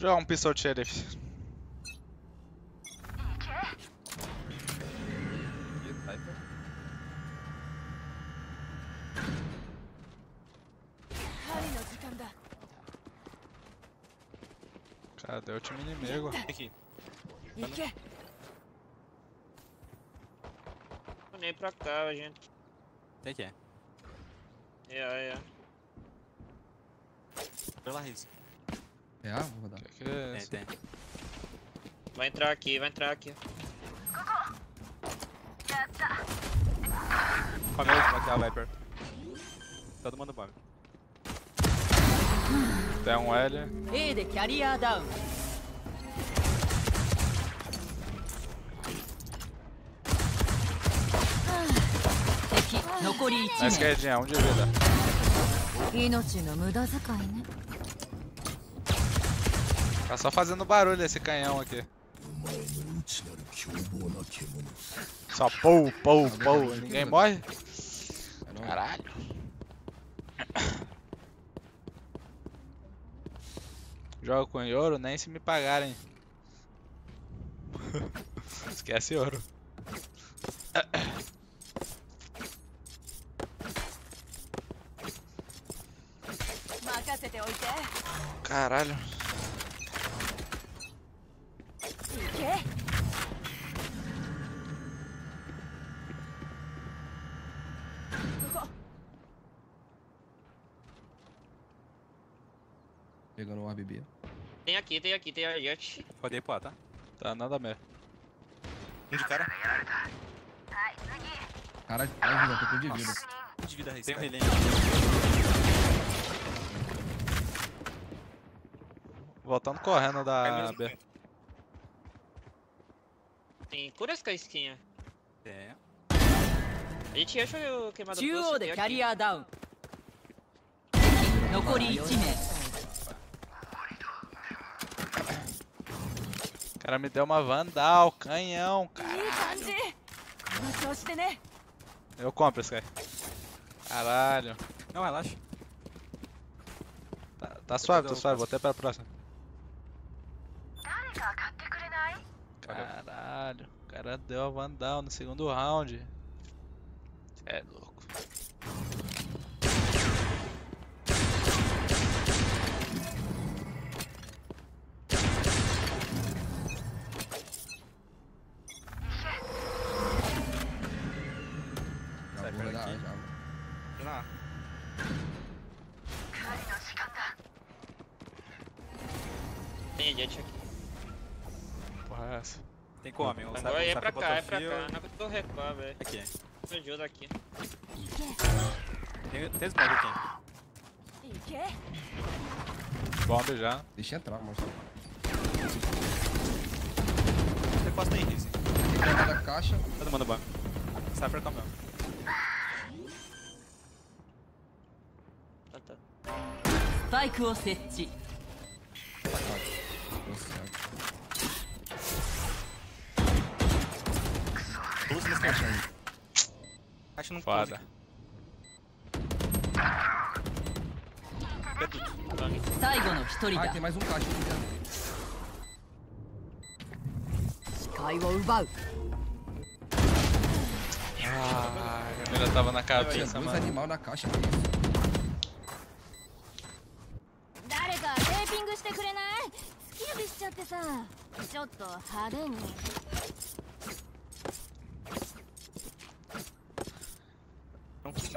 Jogar um pistol de xerife. Cadê o time inimigo? Aqui. Nem pra cá, gente. Tem que é. É. Vai lá, Riz. É, vou rodar. Que é isso? Tem. Vai entrar aqui. Come a última aqui, a Viper. Todo mundo bomb. Tem um L. A でキャリアダウン。敵残り Na 1名。 esquerdinha, um de vida. 命の無駄遣いね。 Tá só fazendo barulho esse canhão aqui. Só pou. Ninguém morre? Caralho. Jogo com ouro nem se me pagarem. Esquece ouro. Caralho. Pegando o RBB. Tem aqui a Jet. Rodei pro A, tá? Tá, nada mesmo. Um de cara. Cara, ai, vida, tô com de vida. Um de vida, Riz. Tem um relém. Voltando correndo da B. Tem cura essa casquinha. É. A gente acha o queimado 中央でキャリアダウン。残り1名。 O cara me deu uma Vandal, canhão, cara. Eu compro esse cara. Caralho. Não, relaxa. Tá suave, vou até pra próxima. Caralho, o cara deu a Vandal no segundo round. É louco. Na. Tem a Jet aqui. Porra, é essa? Tem como, hein? Agora é pra cá. Não tô recuar, velho. Aqui. Me ajuda aqui. Tem smoke aqui. Bomb já. Deixa entrar, moço. Você posta aí, Riz. Tem que levar da caixa. Todo mundo bomb. Cypher com meu. Tá. スパイクを設置。 Luz nesse caixa aí. Caixa não Foda. close. 最後の一人 Ah, だ tem。mais um caixa aqui. 視界を奪う。 Ah, a mira tava na Tinha cabeça, dois mano. animais na caixa. Que isso? 誰かテーピングしてくれない？突き指しちゃってさ、ちょっと派手に。 Não consegui.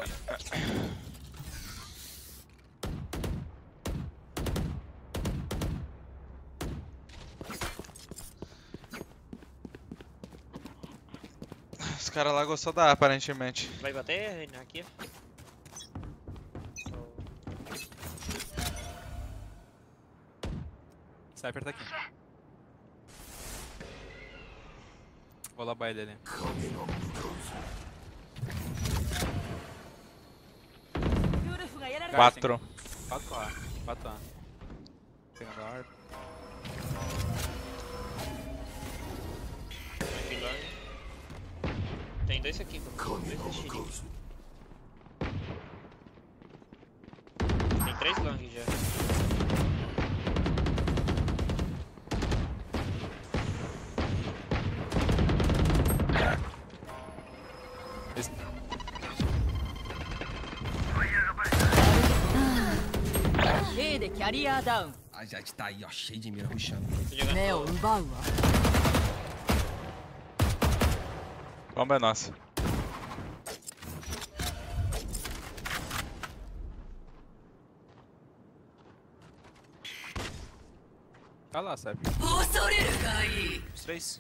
Os caras lá gostou da A, aparentemente. Vai bater aqui? Cypher tá aqui. Vou lá baile dele. Quatro. 4A. 4A. Pegando a harpa. Tem dois aqui, dois xerife. Tem 3 long já. ャリアダウン A Jet tá aí, ó, cheio de mira, rushando. Tô jogando 目を pro- 奪うわ Bomba é nossa. Tá lá, sabe? 恐れるがいい Os três.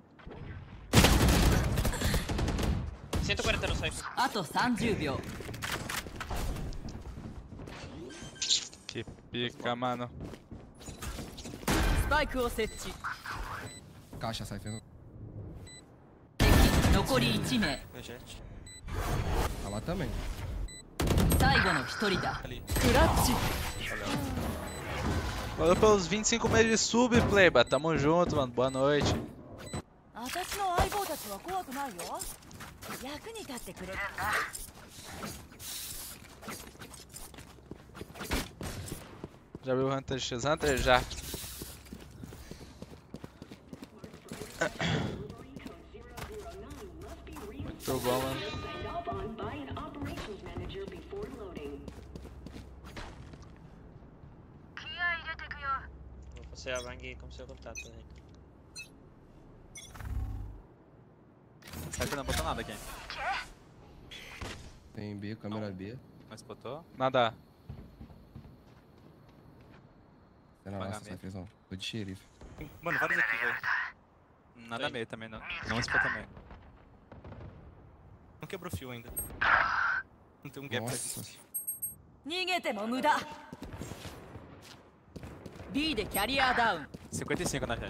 140 no Cypher. あと30秒 Que pica, mano. スパイクを設置 Caixa, sai, Fernando. 敵残り1名 Jet. Tá lá também. 最後の1人だ Ali. クラッチ Valeu pelos 25 meses de sub, Playba. Tamo junto, mano. Boa noite. 私の相棒たちは怖くないよ役に立ってくれるんだ Já viu o Hunter X Hunter? Já. Muito bom, mano. Vou fazer a Bang como seu contato, né? Cypher não botou nada aqui. Tem B, câmera B. Mas botou. Nada. Tá na nossa, sai, Fezão. Tô de xerife. Mano, vários aqui, velho. Nada meio também, não. Não spot também. Não quebrou fio ainda. Não tem um gap Nossa. aqui. 逃げても無駄 B でキャリアダウン 55 na Jet.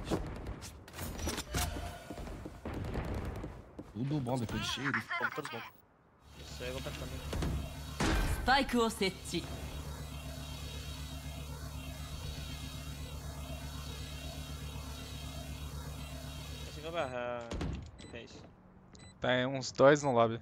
Tudo bom, eu tô de xerife. Vamos todos bons. Isso aí eu vou pra também. スパイクを設置 Esse vai barrar. É isso. Tem uns dois no lobby.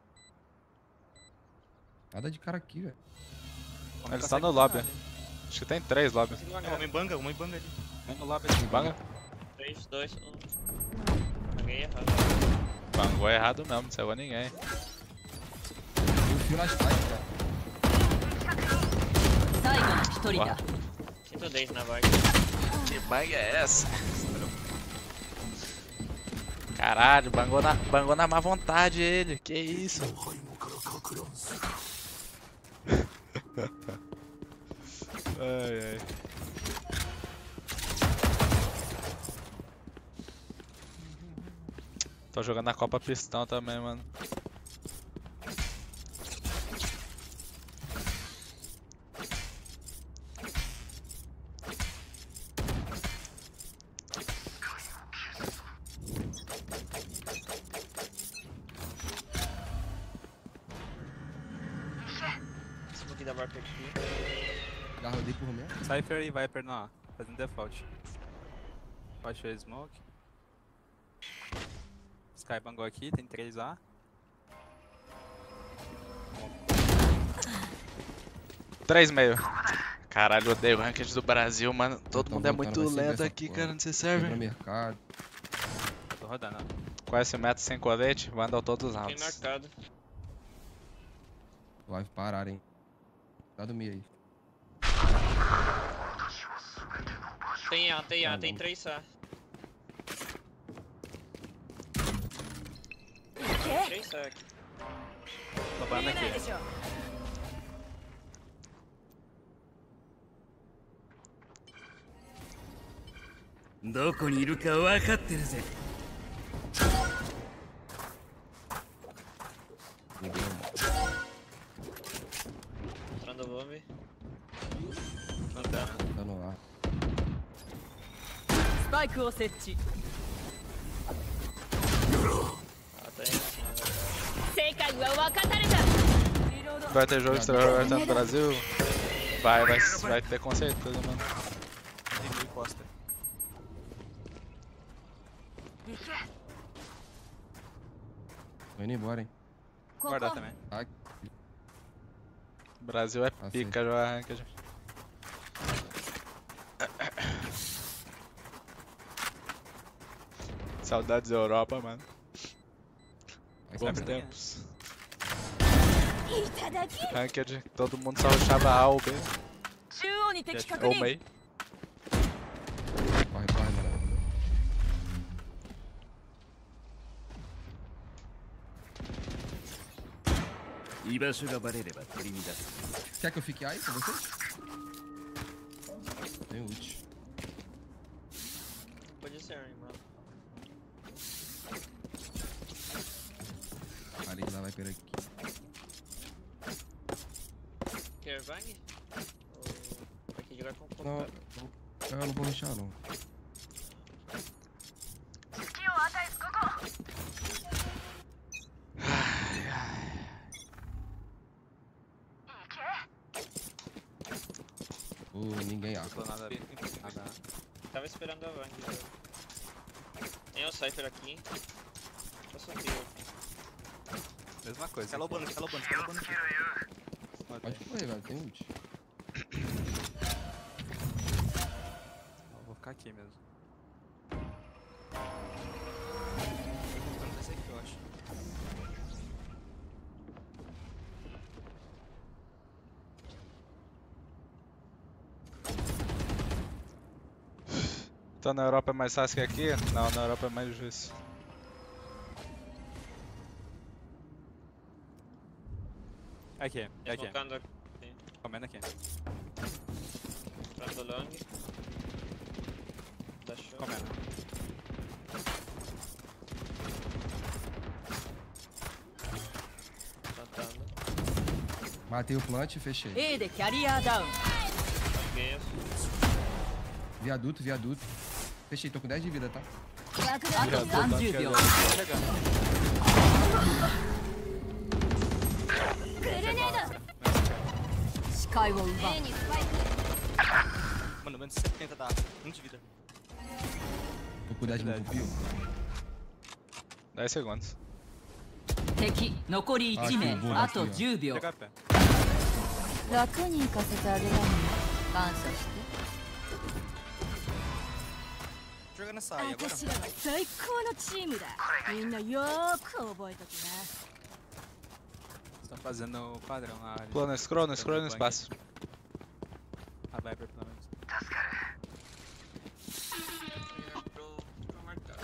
Nada de cara aqui, velho. Eles estão no lobby. Acho que tem 3 lobby. Consegui É, bangar. uma em banga ali. Um no lab ali. Banga? 3, 2, 1. Banguei errado. Bangou errado mesmo, não saiu ninguém. Tem um fio nas trás, cara. 最後の1人だ 110 na bag. Que bang é essa? Caralho, bangou na má vontade ele. Que isso? Ai, ai. Tô jogando na Copa Pistão também, mano. Esse pouquinho da Viper aqui. Já rodei por mim. Cypher e Viper na A, fazendo default. Baixou a smoke. Sky bangou aqui, tem 3A. Três meio. Caralho, eu odeio o ranked do Brasil, mano. Todo Tô mundo é voltando, muito vai ser lento dessa aqui, porra. cara, nesse Quebra server. mercado. Tô rodando. Com esse meta sem colete, Vandal todos os Tem rounds. marcado. Vai parar, hein. Tá do meio aí. Tem A, tem A, Ah, tem não. 3A. 3A aqui. Roubando aqui. でしょどこにいるか分かってるぜ Ninguém. Mostrando o bomb. Não tá. Tá no ar. スパイクを設置 Ah, tá aí em cima, velho. 世界は分かたれた Vai ter jogo extraordinário no Brasil? Vai ter com certeza, mano. Tem meio costa. Tô indo embora, hein. ここ Guardar também. Ai, Brasil é Ah, pica jogar ranked. Saudades da Europa, mano. vai Bons saber. tempos. いただき Ranked, todo mundo só rushava A ou B. 中央央に敵確 Ou 認 meio. Corre, corre, mano. Quer que eu fique aí com você? Tem ult. Pode ser, irmão. Ali lá vai per aqui. Quer bang? Ou vai querer jogar com Não, eu não vou deixar não. Ninguém Não acha. tô nada. Nada. Tava esperando a bang. Tem o Cypher aqui. Passou fio. Mesma coisa. Escalobando aqui. Pode correr, velho. Tem ult. Eu vou ficar aqui mesmo. Vamos descer aqui, eu acho. Então na Europa é mais fácil que aqui? Não, na Europa é mais difícil. Aqui, aqui. Smocando aqui. Comendo aqui. Entrando long. Dashou. Comendo. Plantando. Matei o plant e fechei. A でキャリアダウン Peguei. Viaduto, viaduto. Fechei, tô com 10 de vida, tá? あと30秒グレネード視界を奪う A にスパイク Mano, menos 70 dá. 1 de vida. Tô com 10 de vida. Viu? 10 segundos. 敵残り1名あと10秒 Pega a pé. 楽に行かせてあげられる感謝して Jogando essa aí agora. 私らは最高のチームだみんなよーく覚えときな Estão fazendo o padrão na área. Plano, scroll, scroll no espaço. A Viper pelo menos. Pro marcar.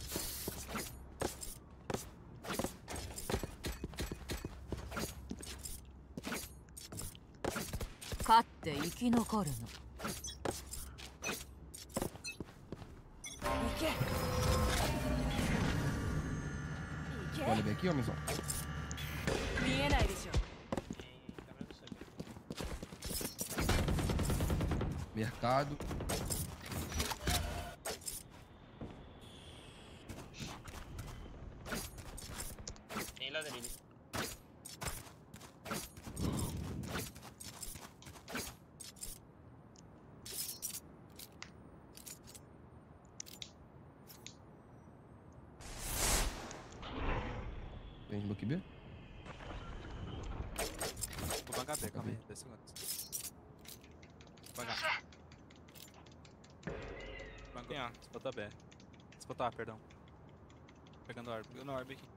勝って生き残るの Olha bem aqui, homenzão. 見えないでしょ Mercado. Tem ladrilho. Tem smoke B? Vou bancar B, calma aí. 10 segundos. Bancar. Bancar. Disputa B. Disputa A, perdão. Pegando orb. Pegando orb aqui.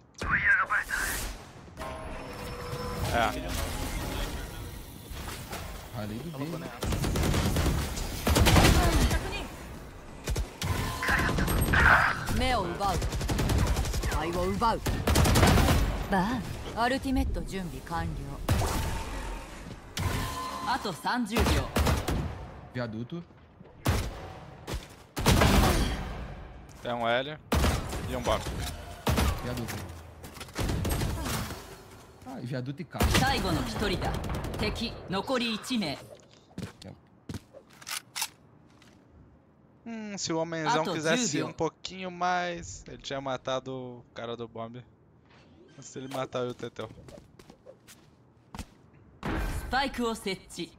É. Ralei do B. 目を奪う視界を奪うバーンアルティメット準備完了あと30秒 Viaduto. Tem um L e um bomb. Viaduto. Ah, e viaduto e K. 最後の1人だ敵残り1名 Se o homenzão tô quisesse ir Júlio. um pouquinho mais, ele tinha matado o cara do bomb. Se ele matar o Teteu. スパイクを設置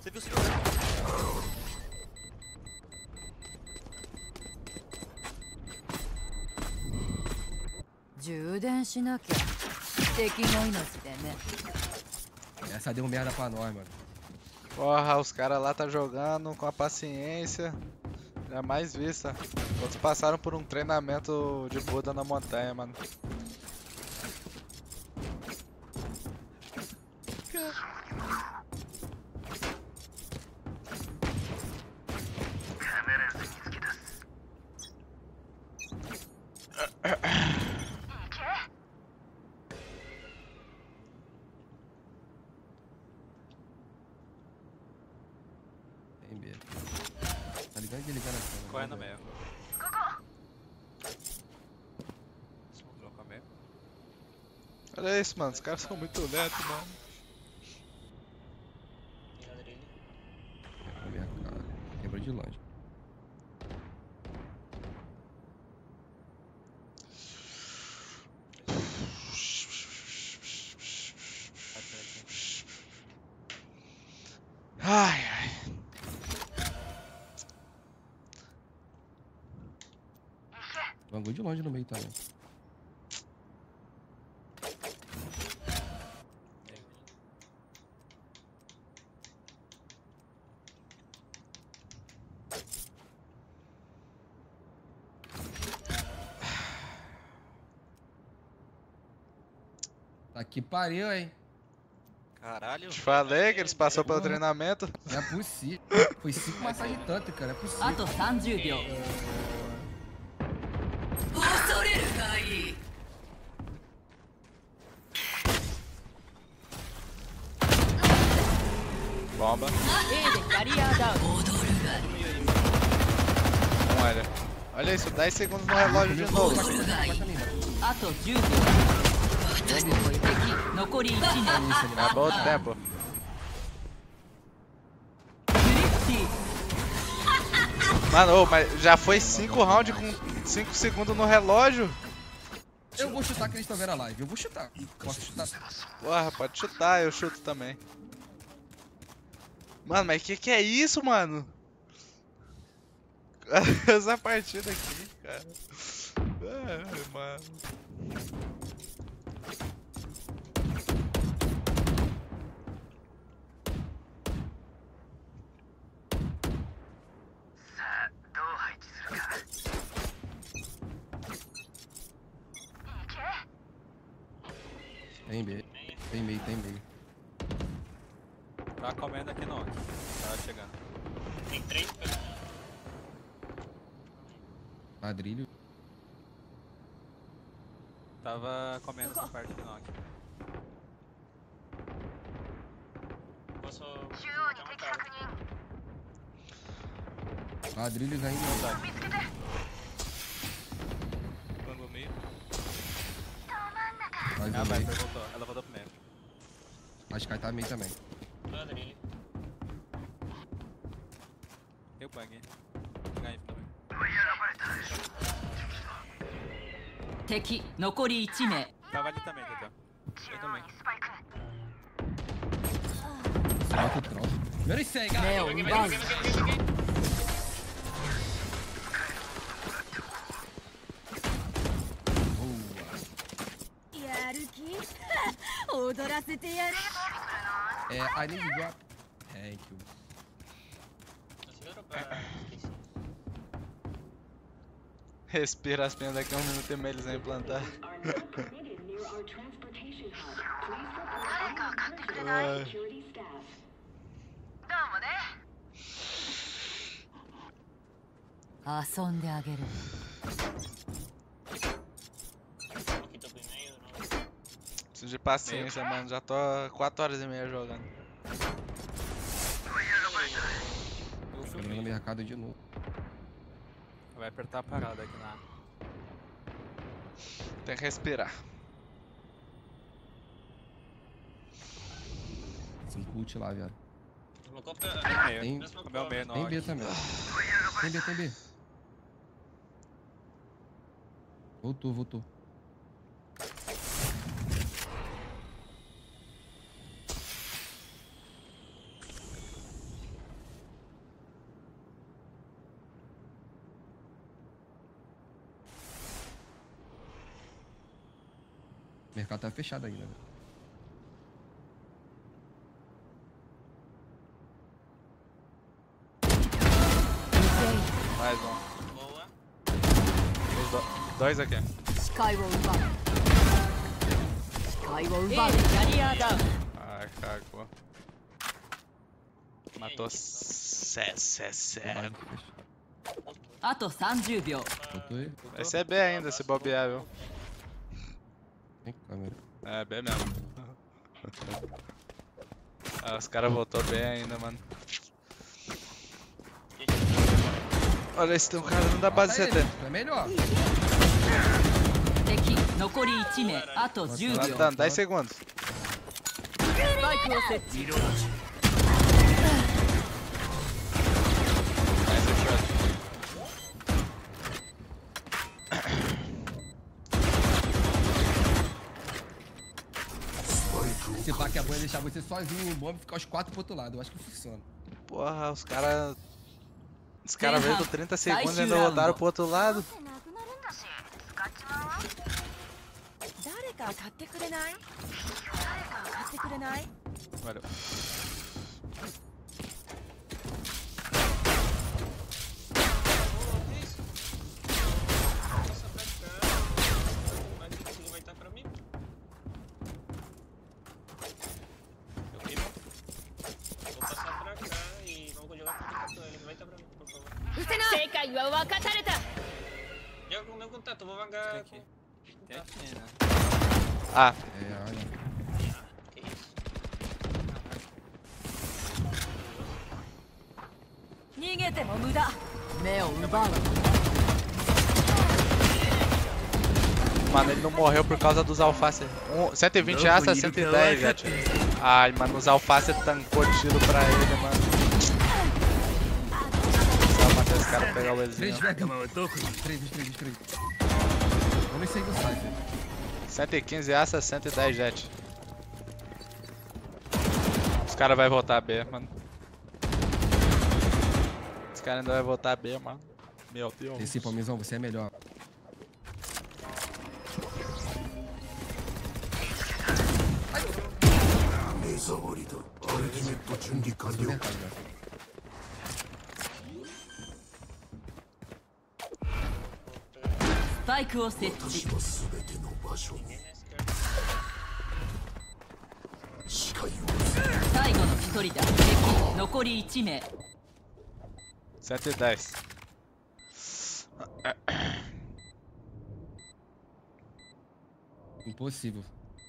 Você viu o segundo? 充電しなきゃ敵の命でね。 Essa deu merda pra nós, mano. Porra, os caras lá tá jogando com a paciência. Jamais vista. Outros passaram por um treinamento de Buda na montanha, mano. Tem B. Tá ligando e ligando aqui. Corre no meio. Smoke com a meio. Olha isso, mano. Os caras são muito lentos, mano. Tem ladrilho. Na minha cara. Quebrou de longe. Vai por aqui. Ai, ai. Vangou de longe no meio também. Tá que pariu, hein? Caralho. Te falei que eles passaram pelo treinamento. Não é possível. Foi 5 massagens tântricas, não é あ possível. と30秒。恐れるがいい。 Bomba. A でキャリアダウン。 Não olha. Olha isso, 10 segundos no relógio de novo. あと10秒。敵残り1年。 Acabou o tempo. クリプティ。 Mano, ô, mas já foi 5 rounds com 5 segundos no relógio? Eu vou chutar que eles estão vendo a live. Eu vou chutar. Posso chutar? Porra, pode chutar, eu chuto também. Mano, mas que é isso, mano? Essa partida aqui, cara. Ai, mano. Tem B. Tem meio, tem meio. Tá comendo aqui no. Tá chegando. Tem 3 pelo. Ladrilho. Tava comendo essa parte aqui no. Posso botar uma cara. Ladrilhos ainda. Bango meio. Mais Ah, um vai, meio. voltou. Ela voltou pro meio. A Sky tá meio também. Ladrilho. Eu paguei. Ganhei também. 敵残り1名。 Tava ali também, Tetão. Eu também. Troca, troca. Primeiro isso aí, 目 galera. を奪う。 Boa. やる気踊らせてやる É, I need to drop. Thank you. Considera pra. Esqueci. Respira as penas daqui a 1 minuto e meio eles vão implantar. Ai. 遊んであげる。 Aqui tô pro e-mail, não. Preciso de paciência, mano. Já tô 4 horas e meia jogando. Eu Quebrando filmei. no mercado de novo. Vai apertar a parada aqui na. Tem que respirar. 5 ult lá, viado. Colocou pra. Meio. Tem- Comeu meio no. Tem B também. Tem B, tem B. Voltou, voltou. mercado tá fechado ainda, velho. Mais um. Boa. Dois aqui. 視界を奪う視界を奪うキャリアダウン Ai, cagou. Matou certo. あと30秒 Botou aí? Vai ser B ainda se bobear, viu? Vem cá, câmera. É, B mesmo. Ah, os caras voltou bem ainda, mano. Olha, esse tem um cara não dá base Mata CT. ele, é melhor. 敵残り1名あと10 Tá 秒 dando 10 segundos. スパイクを設置 Nice shot. Esse pá que é bom é deixar você sozinho no bomba e ficar os 4 pro outro lado. Eu acho que funciona. Porra, os caras. Os caras veio com 30 segundos e ainda voltaram pro outro lado. 誰か買ってくれない？誰か買ってくれない？ Valeu. Mas ele vai estar pra mim. Eu queimo. Vou passar pra cá e vamos jogar com ele. Vai estar pra mim, por favor. 世界は分かたれた。 Joga com o meu contato, vou vangar. Aqui. Tem aqui, né? Ah, É, olha. Que isso? 逃げても無駄目を奪う mano, ele não morreu por causa dos alface. 120 aça, 110, gente. Ai, mano, os alface tancou tiro pra ele, mano. Só matar esse cara pegar o 3 Ezinho. velho. 3. Vamos sair do site. 115 aça, 110 jet. Os caras vão voltar B, mano. Os caras ainda vão voltar B, mano. Meu Deus. Esse Palmezão, você é melhor. Mercado, velho. スパイクを設置 最後の1人だ敵残り1名 110. Impossível.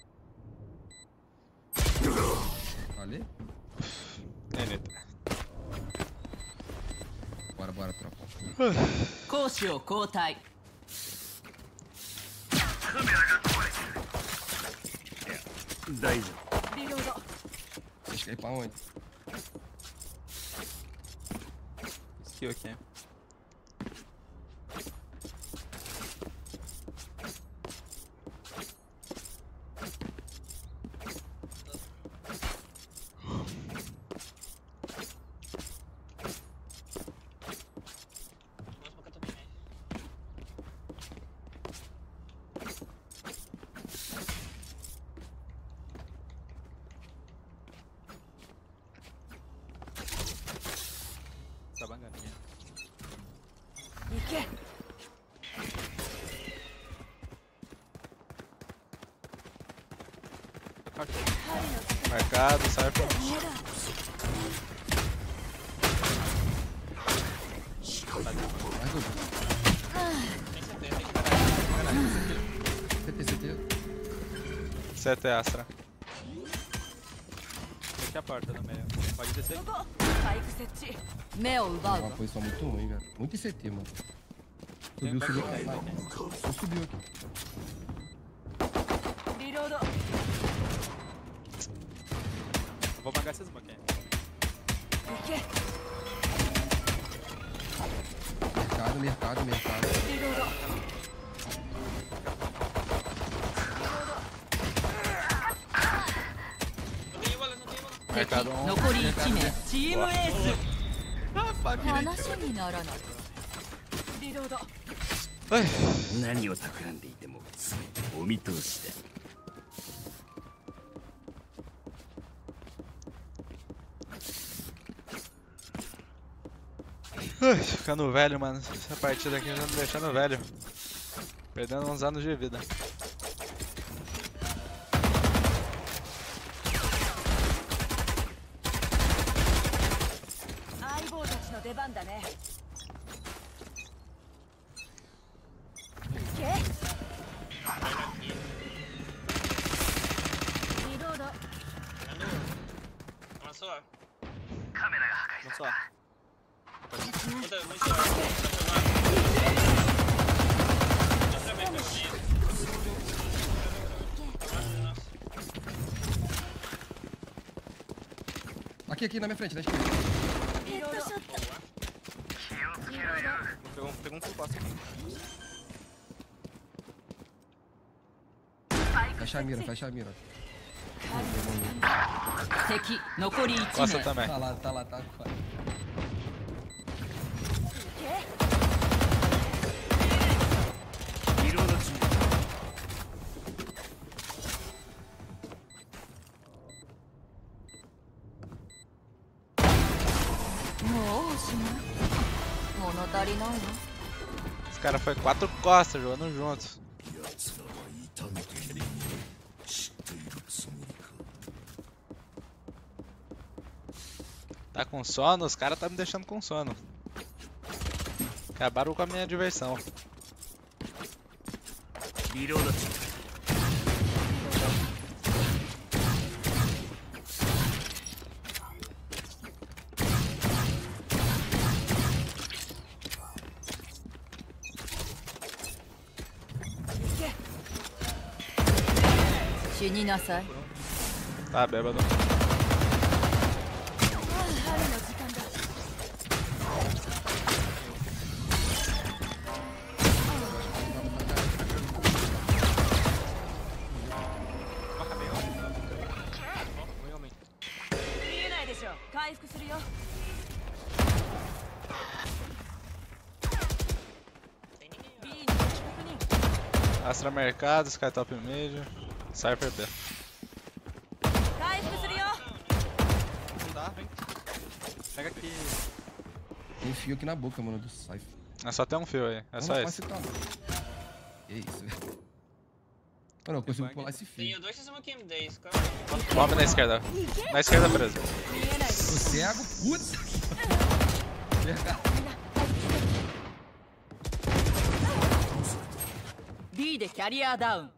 Falei? Neneta. Bora, tropa. 攻守を交代大丈リロード Vocês querem ir pra onde? Skill aqui. Vamos pra cá também, né? Tá banganinha. 行け Mercado, sai pra... Mais um. Tem certeza, tem CT. CT Astra. Aqui a porta no meio. Pode descer aqui. スパイク設置目を奪う Uma posição muito ruim, velho. Muito CT, mano. Subiu. Subiu aqui. リロード Eu vou bangar essas aqui. 行け Mercado. リロード Não tem bala, não tem bala. 敵 Mercado 残り1名チームエース話にならない。 リロード夫何を企んでいても全てお見通しだ Ui, ficando velho, mano. Essa partida aqui já me deixando velho. Perdendo uns anos de vida. 相棒たちの出番だね。け？ リロード。 Amassou, ó. Lançou A. Outra, muito lá. Outra vez, pelo Aqui, na minha frente, na esquerda. ヘッドショット。リロード。 Pegou um full costa aqui. Fecha a mira, fecha a mira. 敵残り1 Costa 名。 também. Tá lá, tá. リロード中もうおしまい。物足りないわ。 Os caras foi 4 costas jogando juntos. Tá com sono? Os caras tá me deixando com sono. Acabaram com a minha diversão. リロード中死になさい。 Tá bêbado. あ、春の時間だ。 見えないでしょ。回復するよ。 B に敵確認。 Astra Mercado, Skytop Mid, Cypher B. 回復するよ。 Não dá, vem. Pega aqui. Tem fio aqui na boca, mano, do Cypher. É só ter um fio aí, é só Não, esse. mas você tá- Que isso, velho. Mano, eu consigo pular esse fio. Tenho 2 x 1 aqui M10, cara. Bomba na esquerda. Na esquerda preso. 見えないで Tô cego? Putz! Verdade. B でキャリアダウン。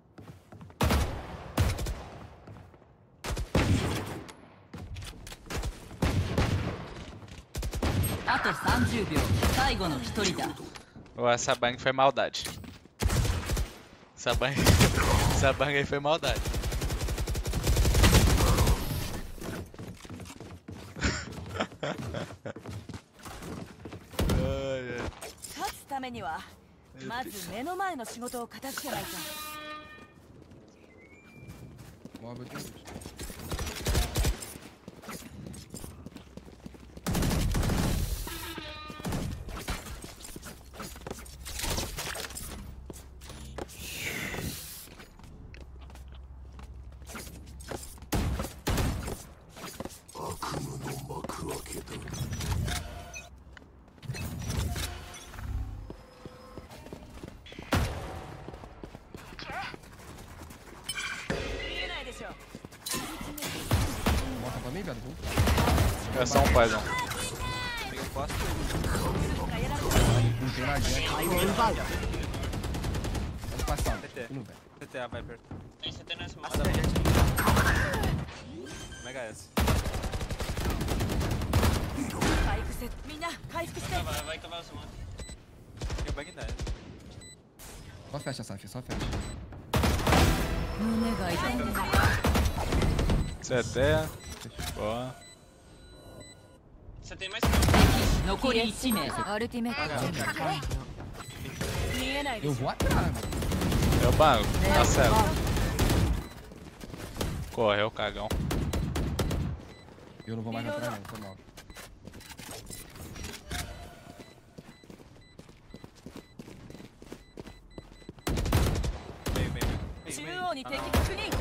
あと30秒。最後の1人だ。 Ou essa bang foi maldade. Essa bang, essa bang aí foi maldade. Ai, ai. 勝つためにはまず目の前の仕事を片付けないと。 Móvel de luz. Bota pra mim, viado. É só um poison. Peguei um costa. Não tem mais gente. 愛を奪う。 Ano passado. TT. Tudo bem. CTA, Viper. Tem CT nessa Manda mão. Mega S. 回復せ。みんな回復して。 Vai cavar essa mão. Tem o bag da S. Só fecha, Cypher, só fecha. 胸が痛い。 CT. Boa. Você tem mais 残り1名。アルティメット。見えないで Eu しょ。 vou atrás, mano. Eu banco, tá cego. Correu, cagão. Eu não vou mais atrás, não, foi mal. Meio. 中央に敵確認。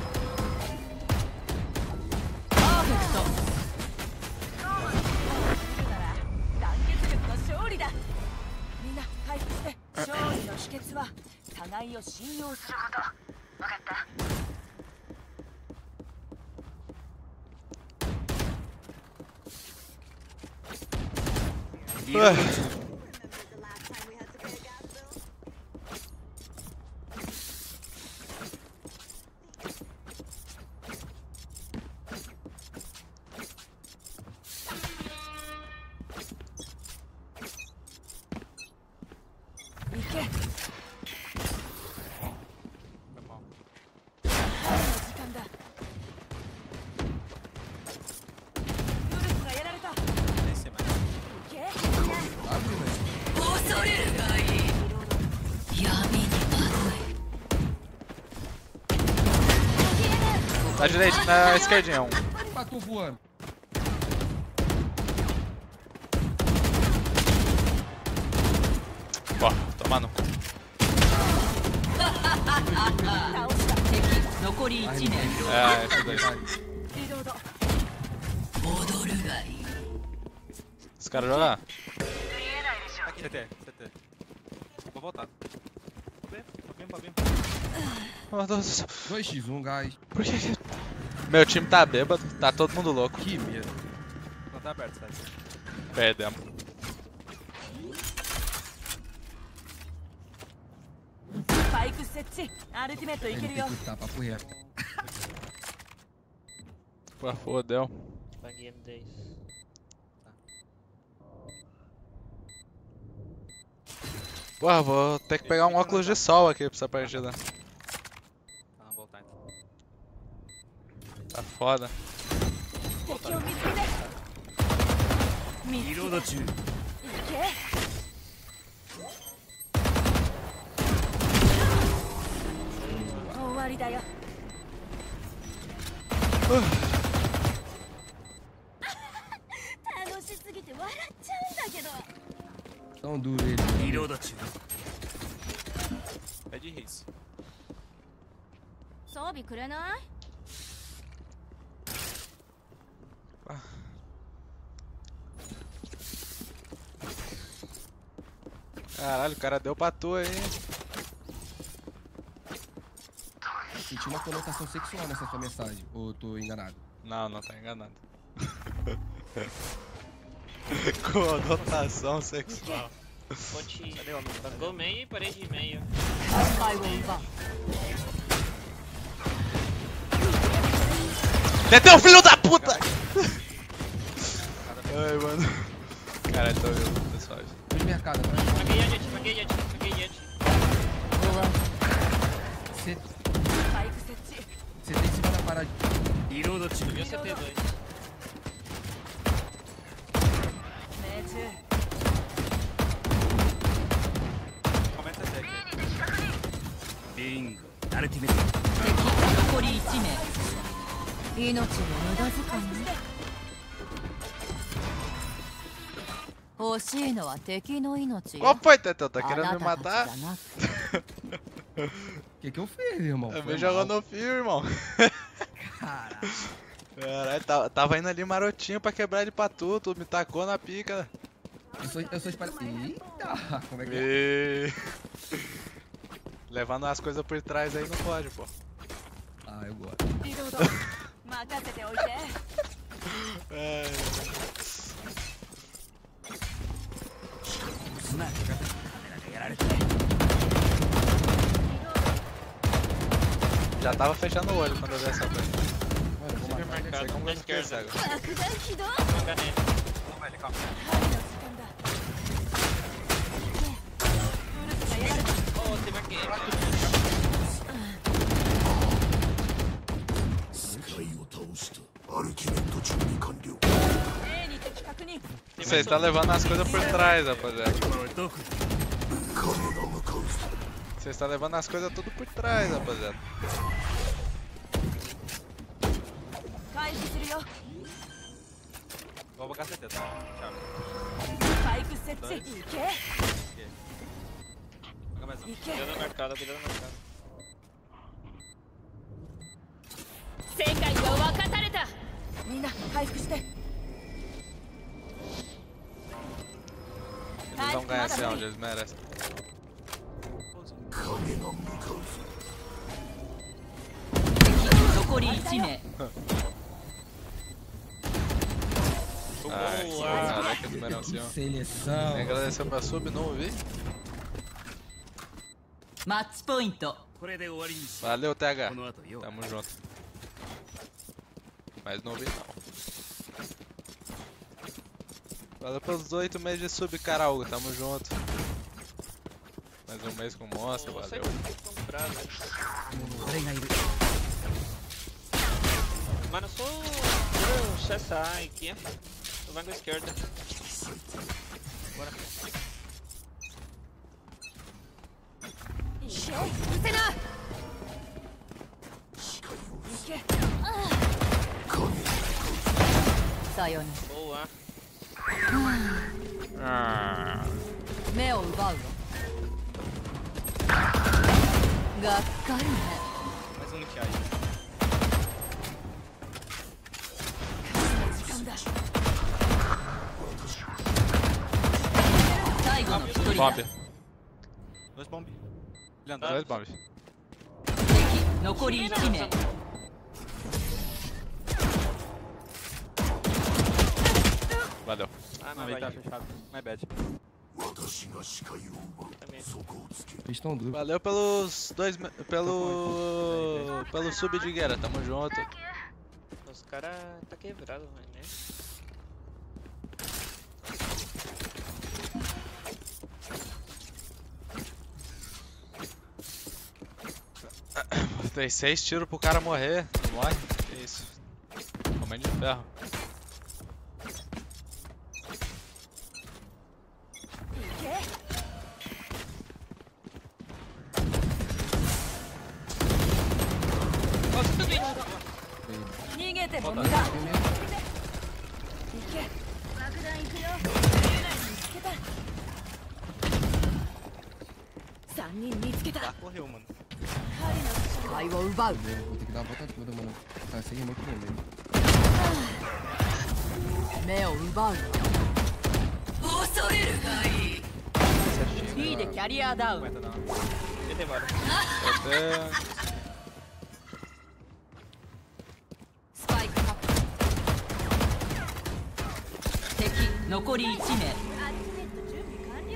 パーフェクト。団結力の証互いを信用すること分かった。 Na direita, na esquerdinha, um. Matou voando. Ó, toma no cu. 残り1名。 É, esse daí. Os caras jogam lá. Aqui, CT. Vou voltar. Pra bem. Oh, Deus do céu. 2x1, guys. Por que? Meu time tá bêbado, tá todo mundo louco. Que medo. Não tá aberto, sabe? Perdemos. Spike 設置。アルティメットいけ Ele る tem よ。 que lutar, papo reto. Pô, fodeu. Paguei M10. Porra, vou ter que pegar um óculos de sol aqui pra essa partida. Tá, vamos voltar então. Tá foda. 敵を見つけて。見つけて。 リロード中。 いけ。終わりだよ。 楽しすぎて笑っちゃうんだけど。 Tão duro ele. リロード中。 É de Reis. 装備くれない？ Caralho, o cara deu pra tu aí. Senti uma conotação sexual nessa sua mensagem. Ou eu tô enganado? Não, não tá enganado. Conotação sexual. Ponte. Gol meio e parede meio. スパイを奪う。 Deteu, filho da puta! Ai, mano. Caralho, tô vendo, pessoal. Fui de mercado, né? Paguei jet. Você スパイク設置。 tem em cima da parada. リロード中。 Subiu CT2. 命中。 Comenta CT aqui. ビンゴ。アルティメット。 敵残り1名。命の無駄遣いね。欲しいのは敵の命よ。 Qual foi, Teteu? Tá あ querendo な me たたち matar? じゃなくて。 Que eu fiz, irmão? Eu Foi me jogou mal. no fio, irmão. Caralho. Caralho, tava indo ali marotinho pra quebrar ele pra tu me tacou na pica. Eu sou espalhado. Eita! Como é que é? E... Levando as coisas por trás aí não pode, pô. Ah, eu gosto. リロード。任せておいて。 É... すな。カメラがやられて。 Já tava fechando o olho quando eu vi essa coisa. Mano, eu vou matar. Mercado Sei como na eu fiquei esquerda. cego. 爆弾起動。 Caneta. Calma, ele, calma. 針の時間だ。ウルスがやられた。 Oh, teve aqui. 世界を倒したアルティメット準備完了 A に敵確認。 Vocês estão levando as coisas por trás, rapaziada. どこ。 彼が向かう Vocês estão levando as coisas tudo por trás, rapaziada. 回避するよ。 Vou botar CT, tá? Tchau. スパイク設置。いけ。 Pega mais um. いけ。 Cuidado no mercado, cuidado no mercado. 世界が分かたれた。 みんな回復して。 Eles vão ganhar esse round, eles merecem. 影が残り1名 Ai, caraca, numerão assim, ó. Seleção. Agradeceu pra sub, não ouvi. マッチポイントこれで終わりにし Valeu, TH. この後よ Tamo junto. Mas não ouvi, não. Valeu pelos 8 meses de sub, Caralga. Tamo junto. Mais um mês com o monstro, Você valeu. tem que comprar, velho. 俺がいる Mano, eu sou o CSA aqui. Eu venho com a esquerda. Bora. うせなさよな Boa. ら目を奪うわがっかりね Mais um nick aí. 最後の一人だ Bomb. Dois bomb. Ele andou. Dois bombs. 敵残り1名 Valeu. Ah, Não, não, ele tá vai. fechado. My bad. 私が視界を奪う Também. そこをつける Eles estão duros. Valeu pelos pelo sub de guerra. Tamo junto. Os caras tá quebrado, velho, né? Dei 6 tiros pro cara morrer. Não morre? Que isso? Homem de ferro. Nossa, tudo bem. 逃げても無駄爆弾行くよ3人見つけた Ah, correu, mano. 視界を奪う Vou ter que dar uma botatura, mano. Tá sem muito vermelho. 目を奪う恐れるがいい B でキャリアダウン Aguenta não. Ele demora. Até... スパイクカップ敵残り1名アルティメット準備完了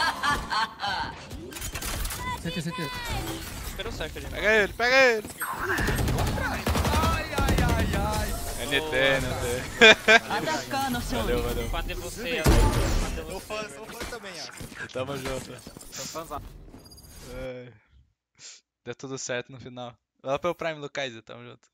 CT, CT. Espera o cerco ali. Pega ele, pega ele! NT, NT. アタッカーの勝利 Valeu, valeu. Fã de você, Alex. Fã de Sou você. fã, velho. sou fã também, ó. Tamo junto. Sou fãzão. Deu tudo certo no final. Valeu pelo Prime do Kaiser, tamo junto.